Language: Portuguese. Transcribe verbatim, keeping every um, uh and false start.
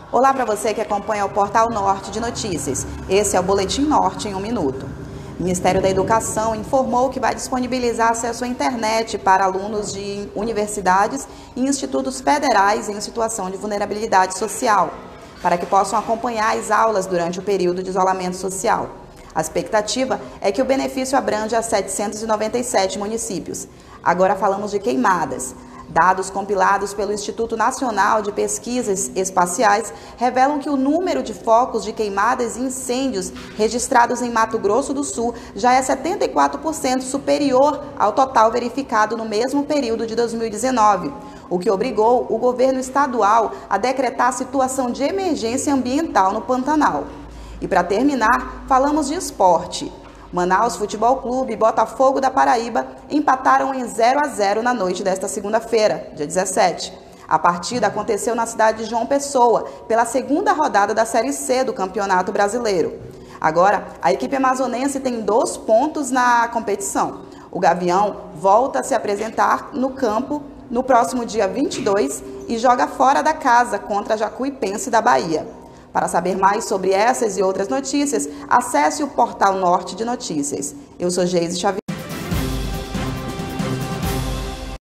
Olá para você que acompanha o Portal Norte de Notícias. Esse é o Boletim Norte em um minuto. O Ministério da Educação informou que vai disponibilizar acesso à internet para alunos de universidades e institutos federais em situação de vulnerabilidade social, para que possam acompanhar as aulas durante o período de isolamento social. A expectativa é que o benefício abranja setecentos e noventa e sete municípios. Agora falamos de queimadas. Dados compilados pelo Instituto Nacional de Pesquisas Espaciais revelam que o número de focos de queimadas e incêndios registrados em Mato Grosso do Sul já é setenta e quatro por cento superior ao total verificado no mesmo período de dois mil e dezenove, o que obrigou o governo estadual a decretar situação de emergência ambiental no Pantanal. E para terminar, falamos de esporte. Manaus Futebol Clube e Botafogo da Paraíba empataram em zero a zero na noite desta segunda-feira, dia dezessete. A partida aconteceu na cidade de João Pessoa, pela segunda rodada da Série C do Campeonato Brasileiro. Agora, a equipe amazonense tem dois pontos na competição. O Gavião volta a se apresentar no campo no próximo dia vinte e dois e joga fora da casa contra a Jacuipense da Bahia. Para saber mais sobre essas e outras notícias, acesse o Portal Norte de Notícias. Eu sou Geise Xavier.